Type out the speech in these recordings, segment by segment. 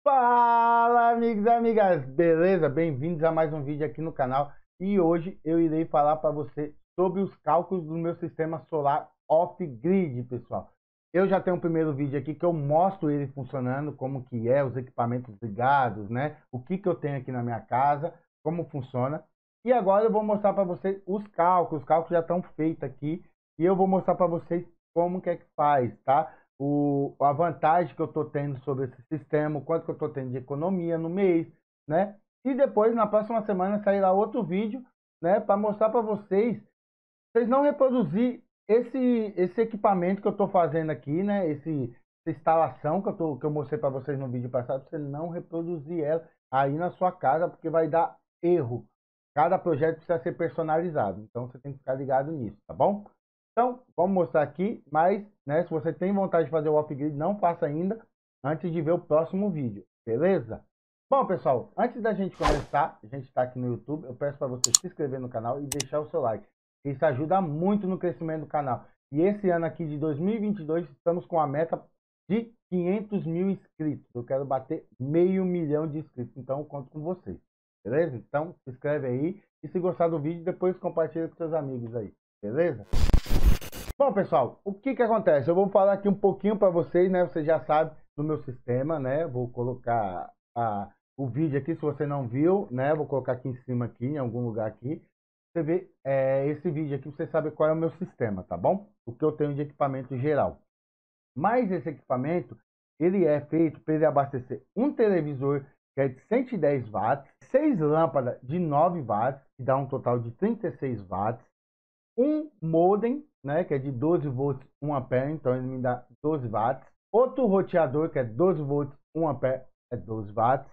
Fala, amigos e amigas, beleza? Bem-vindos a mais um vídeo aqui no canal. E hoje eu irei falar para você sobre os cálculos do meu sistema solar off-grid, pessoal. Eu já tenho um primeiro vídeo aqui que eu mostro ele funcionando, como que é, os equipamentos ligados, né? O que eu tenho aqui na minha casa, como funciona. E agora eu vou mostrar para vocês os cálculos já estão feitos aqui. E eu vou mostrar para vocês como que é que faz, tá? A vantagem que eu estou tendo sobre esse sistema, o quanto que eu estou tendo de economia no mês, né? E depois, na próxima semana, sairá outro vídeo, né? Para mostrar para vocês não reproduzir esse equipamento que eu estou fazendo aqui, né? Essa instalação que eu mostrei para vocês no vídeo passado, você não reproduzir ela aí na sua casa, porque vai dar erro. Cada projeto precisa ser personalizado, então você tem que ficar ligado nisso, tá bom? Então, vamos mostrar aqui, mas, né, se você tem vontade de fazer o off-grid, não faça ainda antes de ver o próximo vídeo, beleza? Bom, pessoal, antes da gente começar, a gente está aqui no YouTube, eu peço para você se inscrever no canal e deixar o seu like. Isso ajuda muito no crescimento do canal. E esse ano aqui de 2022, estamos com a meta de 500 mil inscritos. Eu quero bater 500 mil de inscritos, então eu conto com vocês, beleza? Então, se inscreve aí e se gostar do vídeo, depois compartilha com seus amigos aí, beleza? Bom, pessoal, o que acontece? Eu vou falar aqui um pouquinho para vocês, né? Você já sabe do meu sistema, né? Vou colocar o vídeo aqui, se você não viu, né? Vou colocar aqui em cima, aqui, em algum lugar aqui. Você vê esse vídeo aqui, você sabe qual é o meu sistema, tá bom? O que eu tenho de equipamento geral. Mas esse equipamento, ele é feito para ele abastecer um televisor que é de 110 watts, 6 lâmpadas de 9 watts, que dá um total de 36 watts, um modem, né, que é de 12 volts 1 ampere, então ele me dá 12 watts. Outro roteador, que é 12 volts 1 ampere, é 12 watts.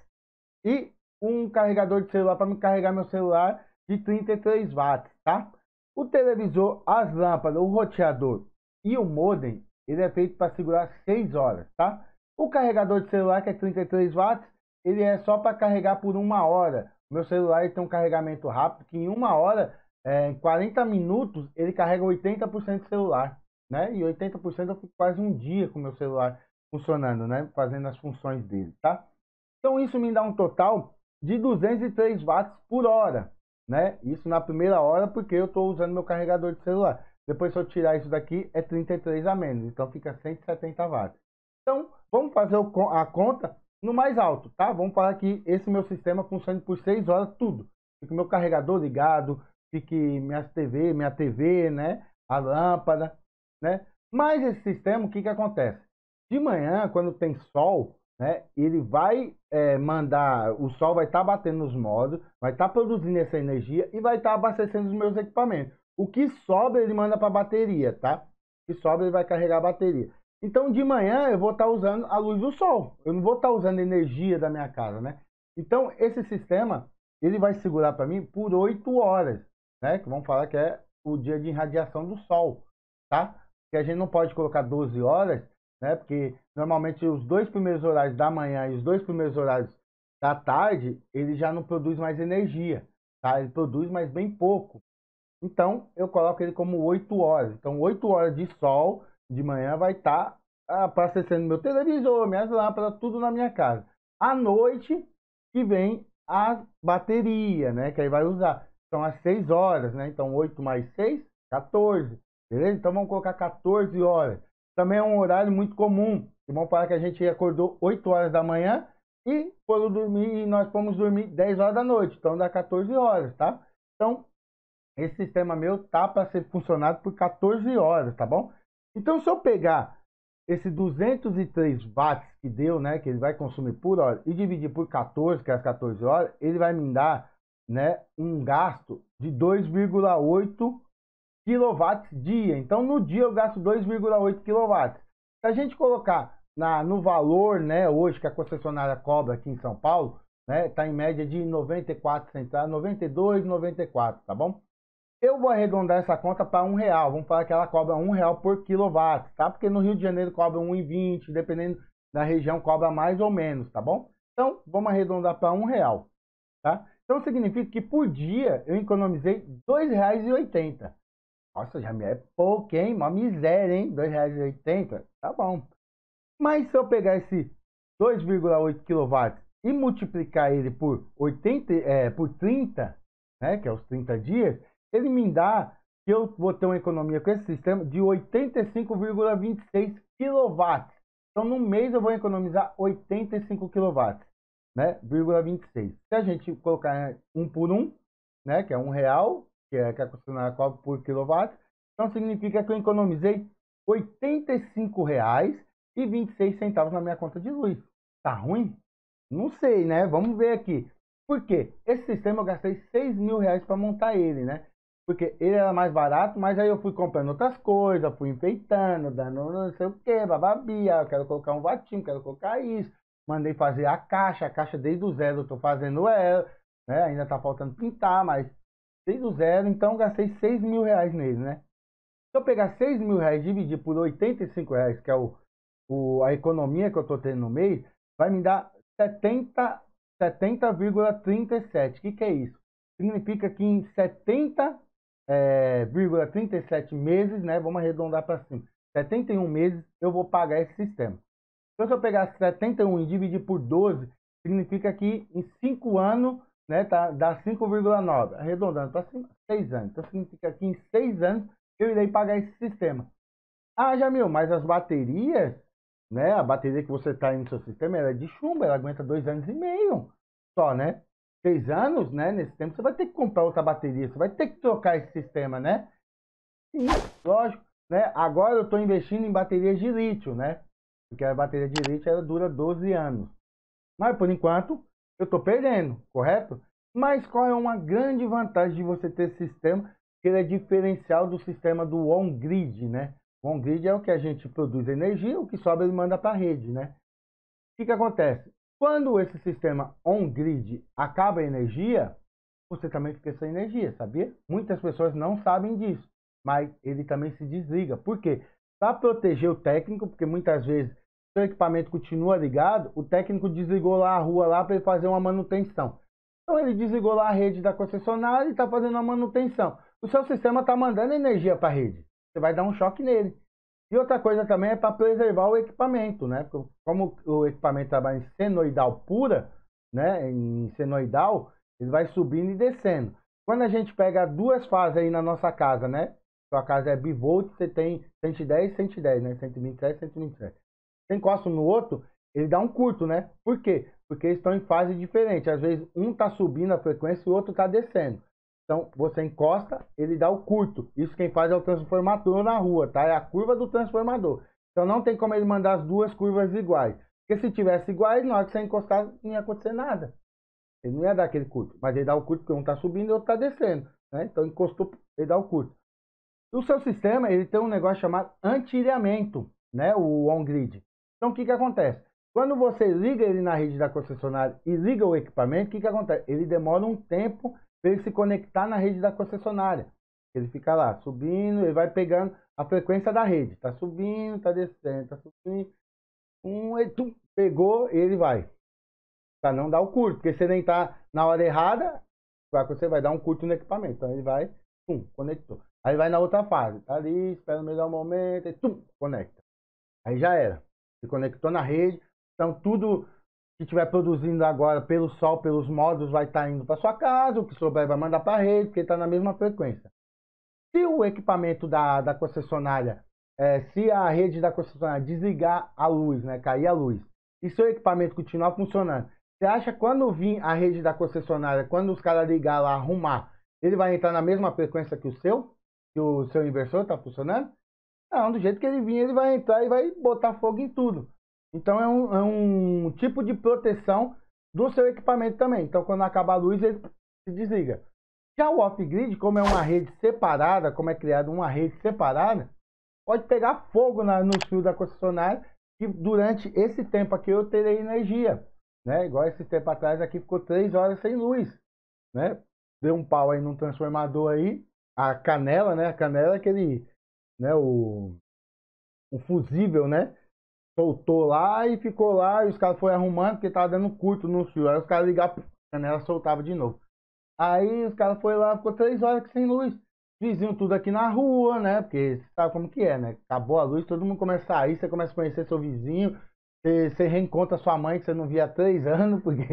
E um carregador de celular para me carregar meu celular de 33 watts, tá? O televisor, as lâmpadas, o roteador e o modem, ele é feito para segurar 6 horas, tá? O carregador de celular, que é 33 watts, ele é só para carregar por 1 hora. Meu celular tem um carregamento rápido, que em 1 hora, em 40 minutos, ele carrega 80% do celular, né? E 80% eu fico quase um dia com o meu celular funcionando, né? Fazendo as funções dele, tá? Então isso me dá um total de 203 watts por hora, né? Isso na primeira hora, porque eu estou usando meu carregador de celular. Depois, se eu tirar isso daqui, é 33 a menos, então fica 170 watts. Então, vamos fazer a conta no mais alto, tá? Vamos falar que esse meu sistema funciona por 6 horas, tudo. Fica meu carregador ligado, fique minha TV, né? A lâmpada, né? Mas esse sistema, o que acontece? De manhã, quando tem sol, né? Ele vai mandar, o sol vai estar batendo nos módulos, vai estar produzindo essa energia e vai estar abastecendo os meus equipamentos. O que sobra, ele manda para a bateria, tá? O que sobra, ele vai carregar a bateria. Então, de manhã, eu vou estar usando a luz do sol. Eu não vou estar usando energia da minha casa, né? Então, esse sistema, ele vai segurar para mim por 8 horas, né? Que vamos falar que é o dia de irradiação do sol, tá? Que a gente não pode colocar 12 horas, né? Porque normalmente os 2 primeiros horários da manhã e os 2 primeiros horários da tarde, ele já não produz mais energia, tá? Ele produz, mas bem pouco. Então, eu coloco ele como 8 horas. Então, 8 horas de sol de manhã vai estar abastecendo meu televisor, minhas lâmpadas, tudo na minha casa. À noite, que vem a bateria, né? Que aí vai usar. São as 6 horas, né? Então, 8 mais 6, 14. Beleza? Então, vamos colocar 14 horas. Também é um horário muito comum. E vamos falar que a gente acordou 8 horas da manhã e foram dormir, e nós fomos dormir 10 horas da noite. Então, dá 14 horas, tá? Então, esse sistema meu tá para ser funcionado por 14 horas, tá bom? Então, se eu pegar esse 203 watts que deu, né, que ele vai consumir por hora, e dividir por 14, que é as 14 horas, ele vai me dar, né, um gasto de 2,8 quilowatts dia. Então, no dia eu gasto 2,8 quilowatts. Se a gente colocar no valor, né, hoje que a concessionária cobra aqui em São Paulo, né, tá em média de 94 centavos, 92, 94, tá bom? Eu vou arredondar essa conta para R$ 1. Vamos falar que ela cobra R$ 1 por quilowatt, tá? Porque no Rio de Janeiro cobra 1,20, dependendo da região cobra mais ou menos, tá bom? Então, vamos arredondar para R$ 1, tá? Então, significa que por dia eu economizei R$ 2,80. Nossa, já me é pouco, hein? Uma miséria, hein? R$ 2,80, tá bom. Mas se eu pegar 2,8 kW e multiplicar ele por 30, né, que é os 30 dias, ele me dá que eu vou ter uma economia com esse sistema de 85,26 kW. Então, no mês eu vou economizar 85 kW, né, 26. Se a gente colocar um por um, né, que é R$ 1, que é que a concessionária cobra por quilowatt, então significa que eu economizei R$ 85,26 na minha conta de luz. Tá ruim? Não sei, né? Vamos ver aqui. Por quê? Esse sistema eu gastei R$ 6.000 para montar ele, né? Porque ele era mais barato, mas aí eu fui comprando outras coisas, fui enfeitando, dando não sei o que, bababia, eu quero colocar um vatinho, quero colocar isso. Mandei fazer a caixa desde o zero eu tô fazendo ela, né? Ainda tá faltando pintar, mas desde o zero, então gastei R$ 6.000 nele, né? Se eu pegar R$ 6.000 e dividir por R$ 85, que é a economia que eu estou tendo no mês, vai me dar 70,37. O que é isso? Significa que em 70,37 meses, né? Vamos arredondar para cima. 71 meses eu vou pagar esse sistema. Então, se eu pegar 71 e dividir por 12, significa que em 5 anos, né, dá 5,9. Arredondando para cima, 6 anos. Então, significa que em 6 anos eu irei pagar esse sistema. Ah, Jamil, mas as baterias, né? A bateria que você está aí no seu sistema, ela é de chumbo, ela aguenta 2 anos e meio só, né? 6 anos, né? Nesse tempo você vai ter que comprar outra bateria, você vai ter que trocar esse sistema, né? Sim, lógico, né? Agora eu estou investindo em baterias de lítio, né? Porque a bateria de lítio ela dura 12 anos. Mas por enquanto eu estou perdendo, correto? Mas qual é uma grande vantagem de você ter esse sistema? Que ele é diferencial do sistema do on-grid, né? O on-grid é o que a gente produz energia, o que sobra ele manda para a rede, né? O que acontece? Quando esse sistema on-grid acaba a energia, você também fica sem energia, sabia? Muitas pessoas não sabem disso, mas ele também se desliga. Por quê? Para proteger o técnico, porque muitas vezes o seu equipamento continua ligado, o técnico desligou lá a rua lá para ele fazer uma manutenção. Então ele desligou lá a rede da concessionária e está fazendo a manutenção. O seu sistema está mandando energia para a rede. Você vai dar um choque nele. E outra coisa também é para preservar o equipamento, né? Porque como o equipamento trabalha em senoidal pura, né? Em senoidal, ele vai subindo e descendo. Quando a gente pega duas fases aí na nossa casa, né? Sua casa é bivolt, você tem 110, 110, né? 127, 127. Você encosta um no outro, ele dá um curto, né? Por quê? Porque eles estão em fase diferente. Às vezes um está subindo a frequência e o outro está descendo. Então você encosta, ele dá o curto. Isso quem faz é o transformador na rua, tá? É a curva do transformador. Então não tem como ele mandar as duas curvas iguais. Porque se tivesse iguais, na hora que você encostar, não ia acontecer nada. Ele não ia dar aquele curto. Mas ele dá o curto porque um está subindo e o outro está descendo, né? Então encostou, ele dá o curto. O seu sistema ele tem um negócio chamado anti-ilhamento, né? O on-grid. Então o que acontece? Quando você liga ele na rede da concessionária e liga o equipamento, o que acontece? Ele demora um tempo para ele se conectar na rede da concessionária. Ele fica lá subindo, ele vai pegando a frequência da rede. Está subindo, está descendo, está subindo. Pegou, ele vai. Para não dar o curto, porque se ele entrar na hora errada, você vai dar um curto no equipamento. Então ele vai, conectou. Aí vai na outra fase. Tá ali, espera o melhor momento, e conecta. Aí já era. Se conectou na rede. Então tudo que estiver produzindo agora pelo sol, pelos módulos, vai estar indo para sua casa. O que sobrar vai mandar para a rede, porque está na mesma frequência. Se o equipamento da concessionária, se a rede da concessionária desligar a luz, né, cair a luz, e seu equipamento continuar funcionando, você acha que quando vir a rede da concessionária, quando os caras ligar lá, arrumar, ele vai entrar na mesma frequência que o seu inversor está funcionando? Não, do jeito que ele vir, ele vai entrar e vai botar fogo em tudo. Então é um tipo de proteção do seu equipamento também. Então quando acabar a luz, ele se desliga. Já o off-grid, como é uma rede separada, como é criada uma rede separada, pode pegar fogo nos fios da concessionária e durante esse tempo aqui eu terei energia. Né? Igual esse tempo atrás aqui ficou 3 horas sem luz. Né? Deu um pau aí num transformador aí, a canela, né? A canela é aquele, né? O fusível, né? Soltou lá e ficou lá, e os caras foram arrumando, porque tava dando curto no fio. Aí os caras ligavam, a canela soltava de novo. Aí os caras foram lá, ficou 3 horas sem luz. Vizinho tudo aqui na rua, né? Porque você sabe como que é, né? Acabou a luz, todo mundo começa a sair, você começa a conhecer seu vizinho. Você reencontra sua mãe que você não via há 3 anos, porque,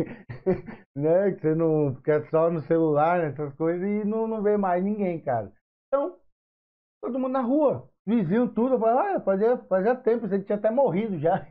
né, que você não fica só no celular, essas coisas, e não vê mais ninguém, cara. Então, todo mundo na rua, vizinho tudo, eu falei, olha, fazia tempo, você tinha até morrido já.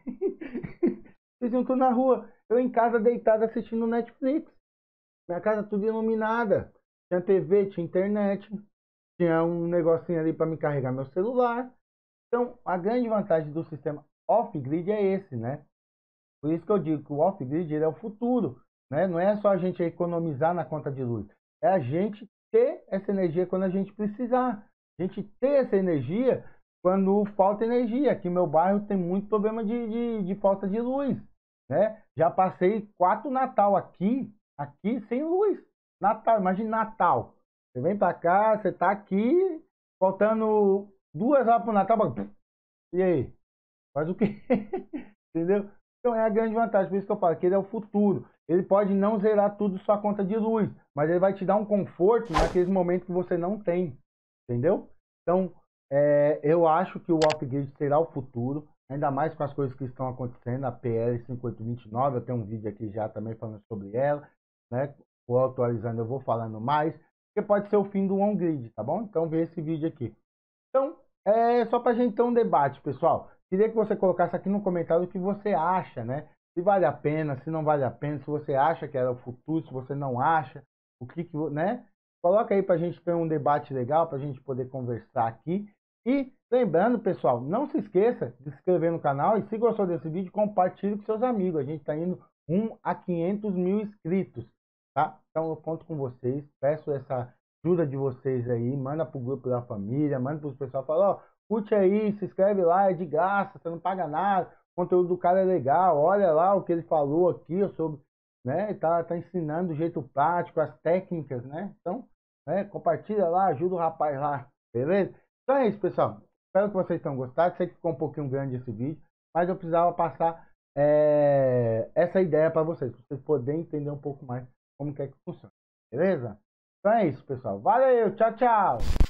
Vizinho tudo na rua, eu em casa deitado assistindo Netflix, minha casa tudo iluminada, tinha TV, tinha internet, tinha um negocinho ali para me carregar meu celular. Então, a grande vantagem do sistema off-grid é esse, né? Por isso que eu digo que o off-grid é o futuro, né? Não é só a gente economizar na conta de luz, é a gente ter essa energia quando a gente precisar. A gente ter essa energia quando falta energia. Aqui no meu bairro tem muito problema de falta de luz, né? Já passei 4 Natal aqui sem luz. Natal, imagine Natal. Você vem para cá, você tá aqui, faltando 2 horas pro Natal, e aí? Faz o quê? Entendeu? Então é a grande vantagem, por isso que eu falo que ele é o futuro. Ele pode não zerar tudo sua conta de luz, mas ele vai te dar um conforto naqueles momentos que você não tem. Entendeu? Então, eu acho que o off-grid será o futuro, ainda mais com as coisas que estão acontecendo, a PL 5829, eu tenho um vídeo aqui já também falando sobre ela, né? Vou atualizando, eu vou falando mais, porque pode ser o fim do on-grid, tá bom? Então vê esse vídeo aqui. Então, é só para a gente ter um debate, pessoal. Queria que você colocasse aqui no comentário o que você acha, né? Se vale a pena, se não vale a pena, se você acha que era o futuro, se você não acha, o que, né? Coloca aí para a gente ter um debate legal, para a gente poder conversar aqui. E lembrando, pessoal, não se esqueça de se inscrever no canal e se gostou desse vídeo, compartilhe com seus amigos. A gente está indo 500 mil inscritos, tá? Então eu conto com vocês, peço essa ajuda de vocês aí, manda pro grupo da família, manda pros pessoal, fala, ó, curte aí, se inscreve lá, é de graça, você não paga nada, o conteúdo do cara é legal, olha lá o que ele falou aqui sobre, né, tá ensinando o jeito prático, as técnicas, né, então, né, compartilha lá, ajuda o rapaz lá, beleza? Então é isso, pessoal, espero que vocês tenham gostado, sei que ficou um pouquinho grande esse vídeo, mas eu precisava passar essa ideia para vocês poderem entender um pouco mais como que é que funciona, beleza? Então é isso, pessoal. Valeu, tchau, tchau!